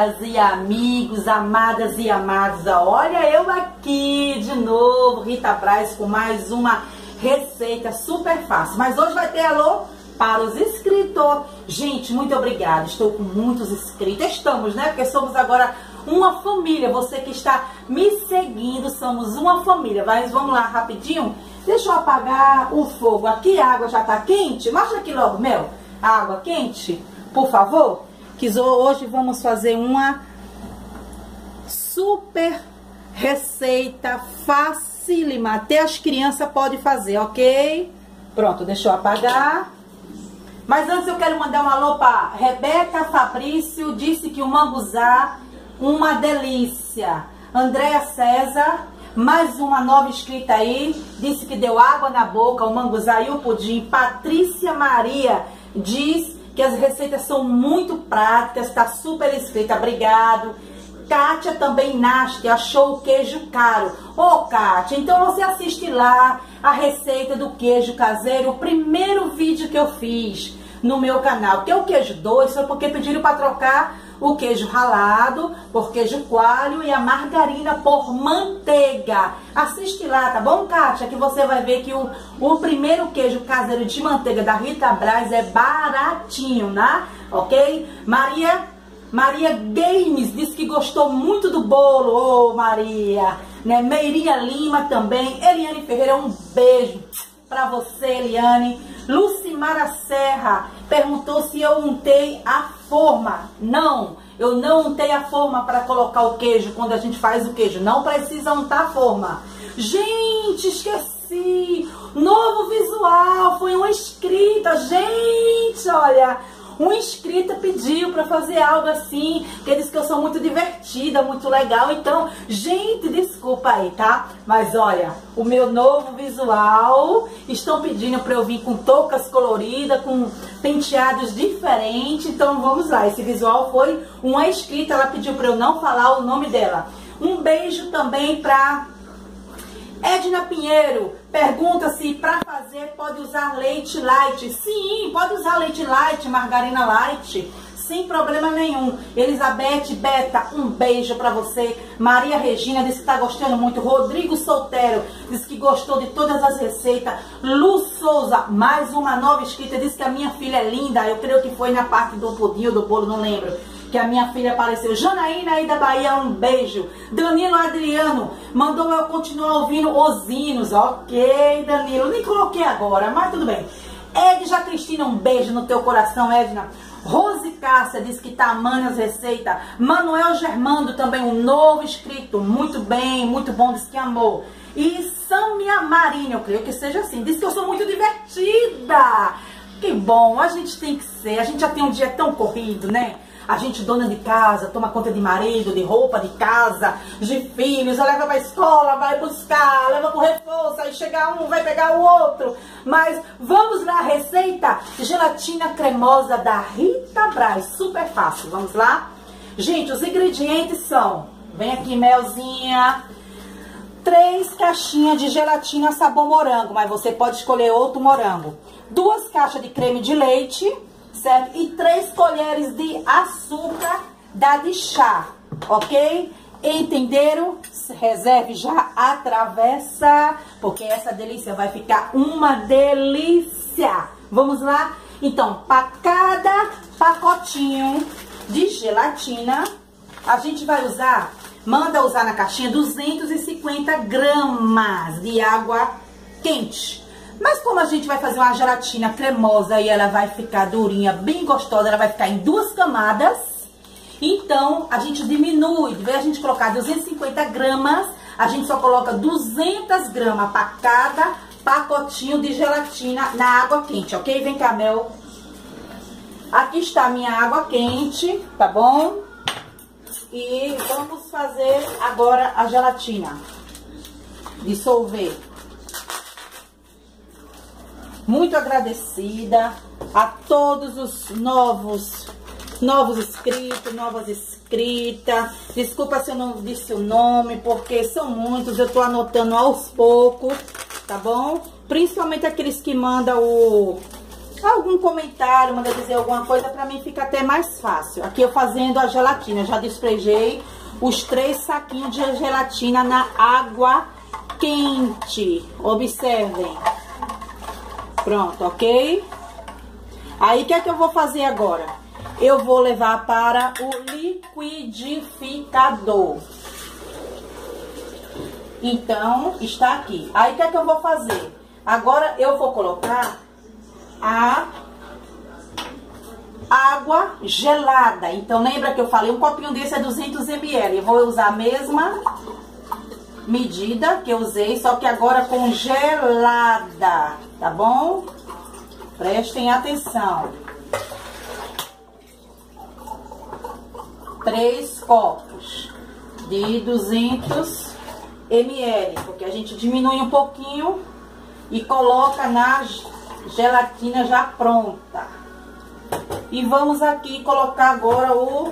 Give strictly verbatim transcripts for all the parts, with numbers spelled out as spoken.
amigas e amigos, amadas e amados. Olha eu aqui de novo, Rita Braz, com mais uma receita super fácil. Mas hoje vai ter alô para os inscritos. Gente, muito obrigada. Estou com muitos inscritos. Estamos, né? Porque somos agora uma família. Você que está me seguindo, somos uma família. Mas vamos lá rapidinho. Deixa eu apagar o fogo aqui. A água já está quente. Mostra aqui logo, Mel. A água quente, por favor. Que hoje vamos fazer uma super receita facílima. Até as crianças podem fazer, ok? Pronto, deixa eu apagar. Mas antes eu quero mandar um alô para Rebeca Fabrício. Disse que o manguzá, uma delícia. Andréa César, mais uma nova inscrita aí. Disse que deu água na boca, o manguzá e o pudim. Patrícia Maria diz que as receitas são muito práticas, tá super escrita, obrigado. Kátia também nasce, achou o queijo caro. Ô, oh, Kátia, então você assiste lá a receita do queijo caseiro, o primeiro vídeo que eu fiz no meu canal. Porque o queijo doce foi porque pediram para trocar o queijo ralado por queijo coalho e a margarina por manteiga. Assiste lá, tá bom, Kátia? Que você vai ver que o, o primeiro queijo caseiro de manteiga da Rita Braz é baratinho, né? Ok? Maria... Maria Games disse que gostou muito do bolo. Ô, oh, Maria, né? Meirinha Lima também. Eliane Ferreira, um beijo pra você, Eliane. Lucimara Serra perguntou se eu untei a forma. Não, eu não untei a forma para colocar o queijo quando a gente faz o queijo. Não precisa untar a forma. Gente, esqueci. Novo visual, foi uma inscrita. Gente, olha... Um inscrita pediu para fazer algo assim, porque disse que eu sou muito divertida, muito legal. Então, gente, desculpa aí, tá? Mas olha, o meu novo visual, estão pedindo para eu vir com toucas coloridas, com penteados diferentes. Então, vamos lá, esse visual foi uma inscrita, ela pediu para eu não falar o nome dela. Um beijo também para Edna Pinheiro. Pergunta se para fazer pode usar leite light. Sim, pode usar leite light, margarina light, sem problema nenhum. Elizabeth Beta, um beijo para você. Maria Regina disse que está gostando muito. Rodrigo Solteiro disse que gostou de todas as receitas. Lu Souza, mais uma nova inscrita, disse que a minha filha é linda. Eu creio que foi na parte do pudim ou do bolo, não lembro, que a minha filha apareceu. Janaína aí da Bahia, um beijo. Danilo Adriano mandou eu continuar ouvindo os hinos. Ok, Danilo, nem coloquei agora, mas tudo bem. Edja Cristina, um beijo no teu coração, Edna. Rose Cássia diz que tá amando as receitas. Manuel Germando também, um novo inscrito. Muito bem, muito bom, diz que amou. E Samia Marinho, eu creio que seja assim, diz que eu sou muito divertida. Que bom, a gente tem que ser. A gente já tem um dia tão corrido, né? A gente, dona de casa, toma conta de marido, de roupa de casa, de filhos, leva pra escola, vai buscar, leva pro reforço, aí chega um, vai pegar o outro. Mas vamos lá, receita gelatina cremosa da Rita Braz, super fácil, vamos lá? Gente, os ingredientes são, vem aqui melzinha, três caixinhas de gelatina sabor morango, mas você pode escolher outro morango, duas caixas de creme de leite, certo? E três colheres de açúcar da de chá, ok? Entenderam? Reserve já a travessa, porque essa delícia vai ficar uma delícia. Vamos lá? Então, para cada pacotinho de gelatina, a gente vai usar, manda usar na caixinha duzentos e cinquenta gramas de água quente. Mas como a gente vai fazer uma gelatina cremosa e ela vai ficar durinha, bem gostosa, ela vai ficar em duas camadas, então a gente diminui. Em vez de a gente colocar duzentos e cinquenta gramas, a gente só coloca duzentas gramas para cada pacotinho de gelatina na água quente, ok? Vem cá, Mel. Aqui está a minha água quente, tá bom? E vamos fazer agora a gelatina. Dissolver. Muito agradecida a todos os novos, novos inscritos, novas inscritas. Desculpa se eu não disse o nome, porque são muitos, eu tô anotando aos poucos, tá bom? Principalmente aqueles que mandam o, algum comentário, manda dizer alguma coisa, pra mim fica até mais fácil. Aqui eu fazendo a gelatina, já despejei os três saquinhos de gelatina na água quente. Observem. Pronto, ok? Aí o que é que eu vou fazer agora? Eu vou levar para o liquidificador. Então, está aqui. Aí o que é que eu vou fazer? Agora eu vou colocar a água gelada. Então, lembra que eu falei, um copinho desse é duzentos mililitros. Eu vou usar a mesma medida que eu usei, só que agora congelada, tá bom? Prestem atenção. Três copos de duzentos mililitros, porque a gente diminui um pouquinho e coloca na gelatina já pronta. E vamos aqui colocar agora o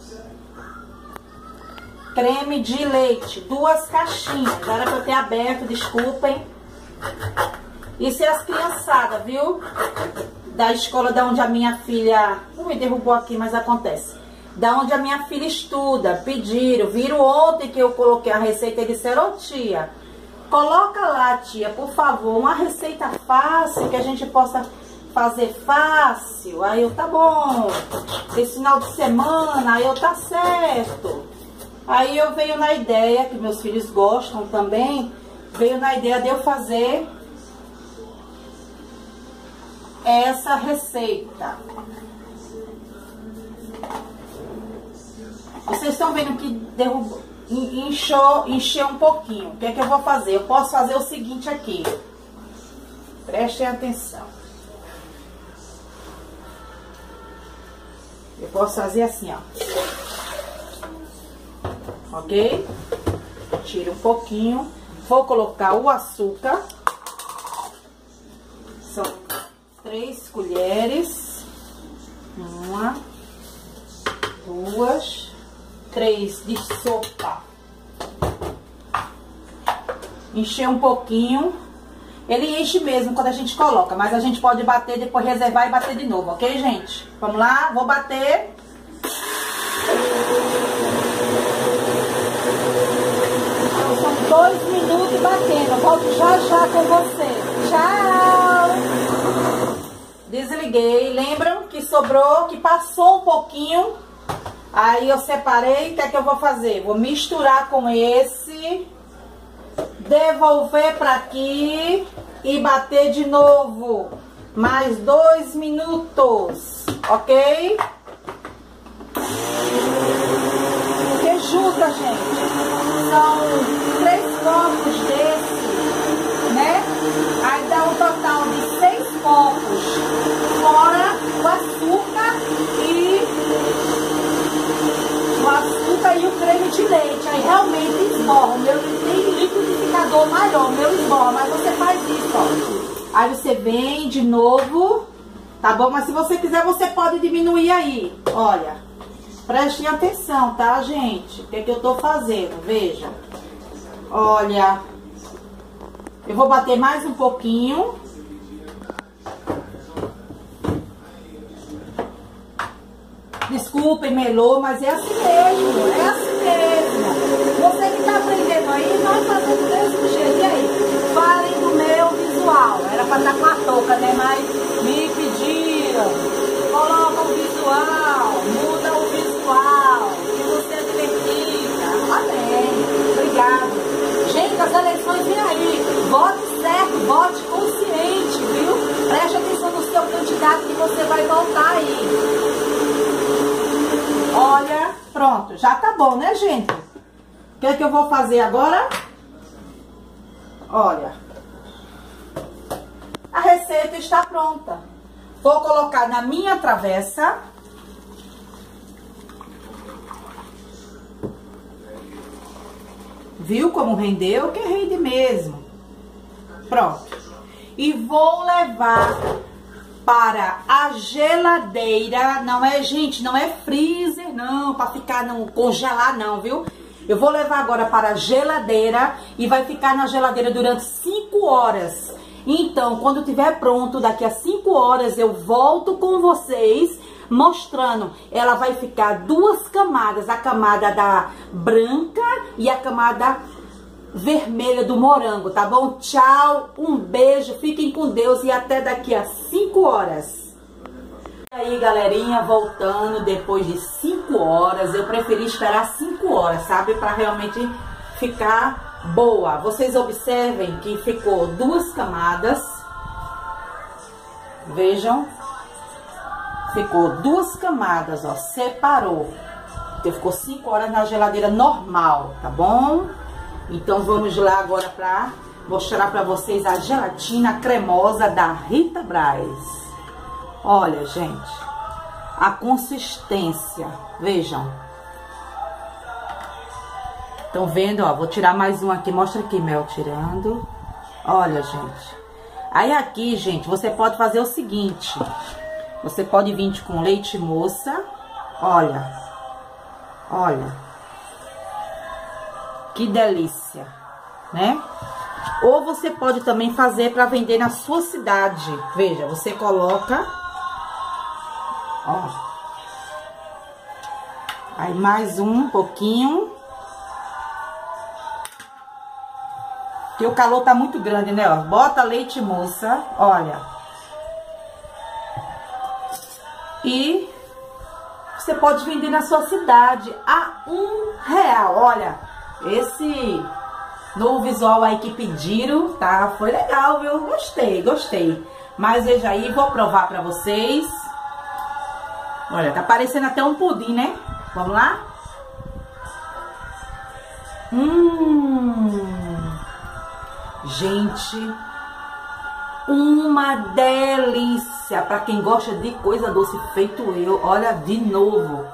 creme de leite, duas caixinhas. Era pra eu ter aberto, desculpem. Isso é as criançadas, viu? Da escola da onde a minha filha... Não me derrubou aqui, mas acontece. Da onde a minha filha estuda, pediram, viram ontem que eu coloquei a receita e disseram, ô tia, coloca lá, tia, por favor, uma receita fácil, que a gente possa fazer fácil. Aí eu, tá bom, esse final de semana, aí eu, tá certo. Aí eu veio na ideia, que meus filhos gostam também, veio na ideia de eu fazer essa receita. Vocês estão vendo que derrubou, inchou, encheu um pouquinho. O que é que eu vou fazer? Eu posso fazer o seguinte aqui. Prestem atenção. Eu posso fazer assim, ó. Ok? Tiro um pouquinho. Vou colocar o açúcar. São três colheres. Uma, duas, três de sopa. Encher um pouquinho. Ele enche mesmo quando a gente coloca, mas a gente pode bater, depois reservar e bater de novo, ok, gente? Vamos lá, vou bater. Então, são dois minutos batendo. Volto já já com você. Tchau! Desliguei. Lembram que sobrou, que passou um pouquinho? Aí eu separei. O que é que eu vou fazer? Vou misturar com esse, devolver pra aqui e bater de novo. Mais dois minutos, ok? Porque junta, gente, são três copos desse, né? Aí dá um total de seis copos, fora o açúcar e o açúcar e o creme de leite. Aí realmente esborra. O meu tem liquidificador maior, o meu esborra, mas você faz isso, ó. Aí você vem de novo, tá bom? Mas se você quiser, você pode diminuir aí. Olha, prestem atenção, tá, gente? O que é que eu tô fazendo? Veja. Olha, eu vou bater mais um pouquinho. Desculpem, melou, mas é assim mesmo, é assim mesmo. Você que tá aprendendo aí, nós fazemos do mesmo jeito. E aí? Falem do meu visual. Era pra estar com a touca, né? Mas me pediram. Coloca o visual, muda o visual, que você é divertida. Amém. Obrigado. Gente, as eleições vêm aí. Vote certo, vote consciente, viu? Preste atenção no seu candidato que você vai votar aí. Olha, pronto, já tá bom, né, gente? O que é que eu vou fazer agora? Olha, a receita está pronta. Vou colocar na minha travessa. Viu como rendeu? Que rende mesmo. Pronto. E vou levar para a geladeira. Não é, gente, não é freezer, não, para ficar, não congelar, não, viu? Eu vou levar agora para a geladeira e vai ficar na geladeira durante cinco horas. Então, quando tiver pronto, daqui a cinco horas eu volto com vocês mostrando. Ela vai ficar duas camadas, a camada da branca e a camada vermelha do morango, tá bom? Tchau, um beijo, fiquem com Deus e até daqui a cinco horas. E aí, galerinha, voltando depois de cinco horas, eu preferi esperar cinco horas, sabe? Pra realmente ficar boa. Vocês observem que ficou duas camadas. Vejam. Ficou duas camadas, ó. Separou. Então, ficou cinco horas na geladeira normal, tá bom? Então, vamos lá agora pra mostrar pra vocês a gelatina cremosa da Rita Braz. Olha, gente. A consistência. Vejam. Estão vendo, ó, vou tirar mais um aqui, mostra aqui, Mel, tirando. Olha, gente. Aí aqui, gente, você pode fazer o seguinte. Você pode vir com leite moça. Olha. Olha. Que delícia, né? Ou você pode também fazer para vender na sua cidade. Veja, você coloca. Ó. Aí mais um pouquinho. Porque o calor tá muito grande, né? Ó, bota leite moça, olha. E você pode vender na sua cidade a um real. Olha, esse novo visual aí que pediram, tá? Foi legal, viu? Gostei, gostei. Mas veja aí, vou provar pra vocês. Olha, tá parecendo até um pudim, né? Vamos lá? Hum... Gente, uma delícia para quem gosta de coisa doce feito eu. Olha de novo.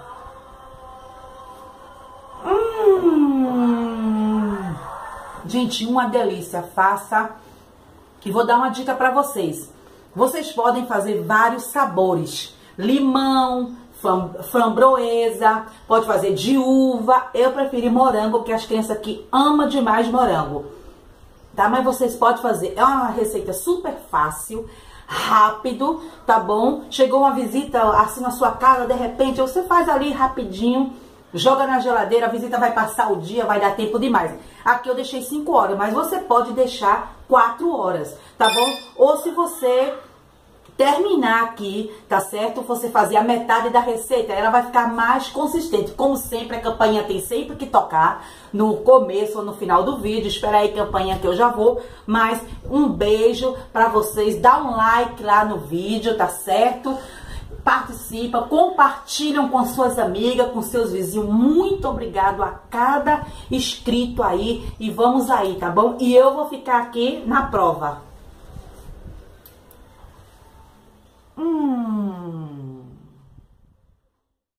Hum, gente, uma delícia. Faça. E vou dar uma dica para vocês. Vocês podem fazer vários sabores. Limão, framboesa, pode fazer de uva. Eu prefiro morango, porque as crianças aqui amam demais morango. Tá? Mas vocês podem fazer, é uma receita super fácil, rápido, tá bom? Chegou uma visita assim na sua casa, de repente, você faz ali rapidinho, joga na geladeira, a visita vai passar o dia, vai dar tempo demais. Aqui eu deixei cinco horas, mas você pode deixar quatro horas, tá bom? Ou se você terminar aqui, tá certo? Você fazer a metade da receita, ela vai ficar mais consistente. Como sempre, a campainha tem sempre que tocar no começo ou no final do vídeo. Espera aí, campainha, que eu já vou. Mas um beijo pra vocês. Dá um like lá no vídeo, tá certo? Participa, compartilham com suas amigas, com seus vizinhos. Muito obrigado a cada inscrito aí. E vamos aí, tá bom? E eu vou ficar aqui na prova. Hum.